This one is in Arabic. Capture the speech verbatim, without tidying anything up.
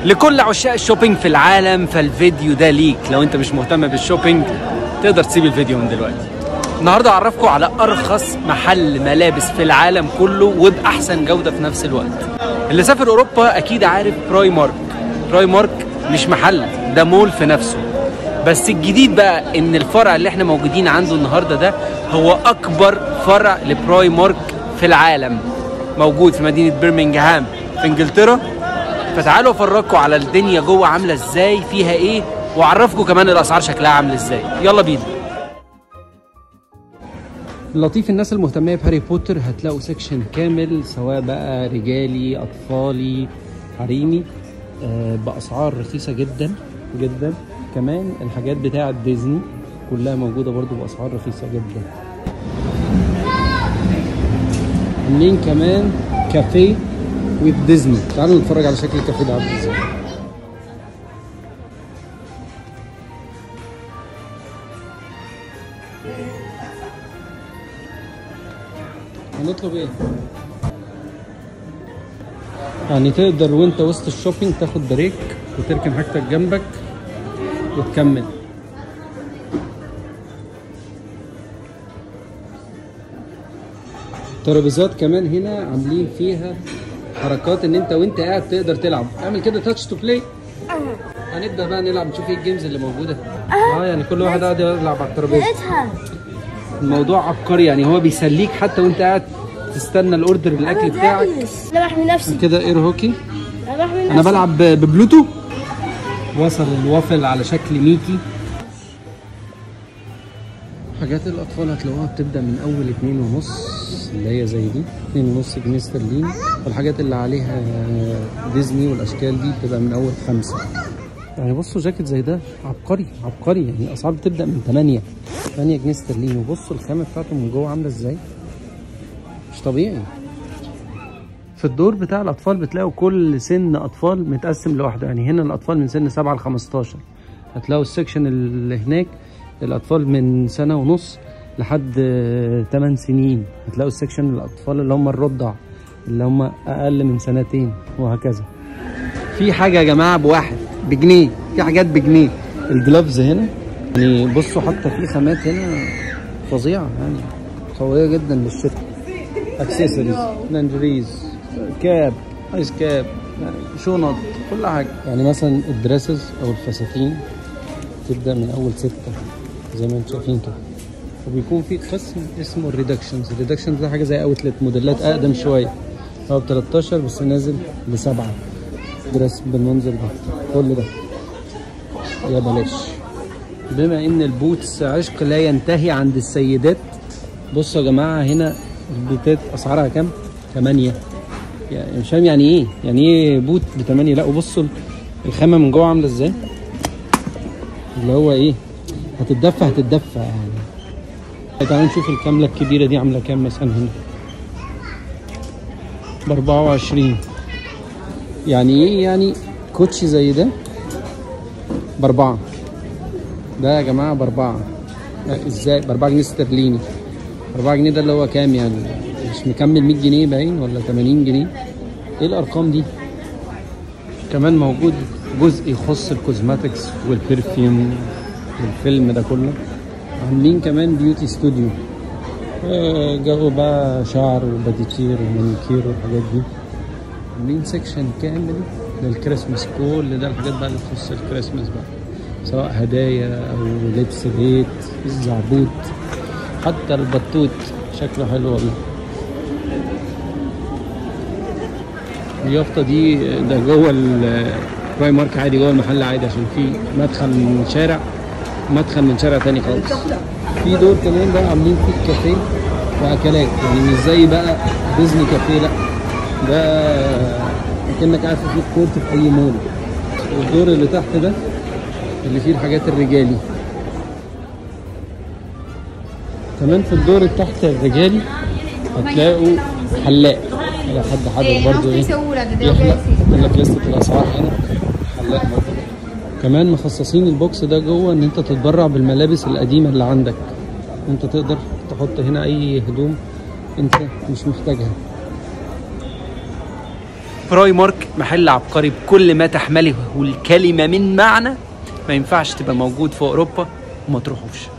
لكل عشاق الشوبينج في العالم، فالفيديو ده ليك. لو انت مش مهتم بالشوبينج تقدر تسيب الفيديو من دلوقتي. النهارده هعرفكم على ارخص محل ملابس في العالم كله وباحسن جوده في نفس الوقت. اللي سافر اوروبا اكيد عارف براي مارك. براي مارك مش محل، ده مول في نفسه. بس الجديد بقى ان الفرع اللي احنا موجودين عنده النهارده ده هو اكبر فرع لبراي مارك في العالم، موجود في مدينه برمنجهام في انجلترا. فتعالوا افرجكم على الدنيا جوه عامله ازاي، فيها ايه، واعرفكم كمان الاسعار شكلها عامل ازاي. يلا بينا. اللطيف الناس المهتمه بهاري بوتر هتلاقوا سيكشن كامل، سواء بقى رجالي اطفالي حريمي، آه باسعار رخيصه جدا جدا. كمان الحاجات بتاعه ديزني كلها موجوده برضو باسعار رخيصه جدا. عاملين كمان كافيه ويز ديزني. تعالوا نتفرج على شكل الكافيه ده عامل ازاي. هنطلب ايه؟ يعني تقدر وانت وسط الشوبينج تاخد بريك وتركن حاجتك جنبك وتكمل. ترابيزات كمان هنا عاملين فيها حركات ان انت وانت قاعد تقدر تلعب. اعمل كده تاتش تو بلاي. هنبدا بقى نلعب نشوف ايه الجيمز اللي موجوده. اه يعني كل واحد قاعد يلعب على الترابيزه. الموضوع عبقري، يعني هو بيسليك حتى وانت قاعد تستنى الاوردر الاكل بتاعك. انا بحمي نفسي كده اير هوكي. انا بحمي نفسي انا بلعب ببلوتو. وصل الوافل على شكل ميكي. حاجات الاطفال هتلاقوها بتبدا من اول اتنين ونص، اللي هي زي دي اتنين ونص جنيه استرليني. والحاجات اللي عليها ديزني والاشكال دي بتبقى من اول خمسة. يعني بصوا جاكيت زي ده عبقري عبقري، يعني الاسعار بتبدا من تمانية تمانية جنيه استرليني. وبصوا الخامه بتاعته من جوه عامله ازاي، مش طبيعي. في الدور بتاع الاطفال بتلاقوا كل سن اطفال متقسم لوحده، يعني هنا الاطفال من سن سبعة ل خمستاشر. هتلاقوا السكشن اللي هناك الاطفال من سنه ونص لحد تمن سنين. هتلاقوا السكشن الاطفال اللي هم الرضع اللي هم اقل من سنتين، وهكذا. في حاجه يا جماعه بواحد بجنيه، في حاجات بجنيه. الجلافز هنا يعني بصوا حتى في خامات هنا فظيعه، يعني قويه جدا للشتاء. اكسسوارز، لانجريز، كاب، ايس كاب، يعني شنط، كل حاجه. يعني مثلا الدريسز او الفساتين تبدا من اول ستة زي ما انتم شايفين كده. وبيكون في قسم اسمه الريدكشنز. الريدكشنز ده حاجه زي اوتلت، موديلات اقدم شويه. هو ب تلتاشر بس نازل لسبعة. دريس بالمنظر ده كل ده يا بلاش. بما ان البوتس عشق لا ينتهي عند السيدات، بصوا يا جماعه هنا البوتات اسعارها كام؟ تمانية. يعني مش فاهم يعني ايه يعني ايه بوت ب تمانية. لا وبصوا الخامه من جوه عامله ازاي، اللي هو ايه، هتتدفى هتتدفى يعني. تعالوا نشوف الكامله الكبيره دي عامله كام. مثلا هنا ب اربعة وعشرين. يعني ايه يعني كوتشي زي ده باربعة. ده يا جماعه باربعة. ازاي باربعة جنيه استرليني؟ اربعة جنيه ده اللي هو كام يعني؟ مش مكمل مية جنيه باين ولا تمانين جنيه. ايه الارقام دي؟ كمان موجود جزء يخص الكوزماتكس والبرفيوم والفيلم ده كله. عاملين كمان بيوتي ستوديو، جو بقى شعر وباديتير ومانيكير والحاجات دي. عاملين سيكشن كامل للكريسماس. كل ده الحاجات بقى اللي تخص الكريسماس بقى، سواء هدايا او لبس بيت، الزعبوط، حتى البطوط شكله حلو والله. اليافطه دي ده جوه البراي مارك عادي، جوه المحل عادي، عشان في مدخل من شارع ومدخل من شارع تاني خالص. في دور كمان بقى عاملين فيه كافيه واكلات، يعني مش زي بقى ديزني كافيه، لا ده كأنك قاعد في فود كورت في اي مول. والدور اللي تحت ده اللي فيه الحاجات الرجالي. كمان في الدور اللي تحت الرجالي هتلاقوا حلاق، لو حد حابب برضه ايه يحلق. يقول لك لسه الاسعار هنا حلاق برضه. كمان مخصصين البوكس ده جوه ان انت تتبرع بالملابس القديمه اللي عندك. انت تقدر تحط هنا اي هدوم انت مش محتاجها. براي مارك محل عبقري بكل ما تحمله الكلمة من معنى، ما ينفعش تبقى موجود في أوروبا وما تروحوش.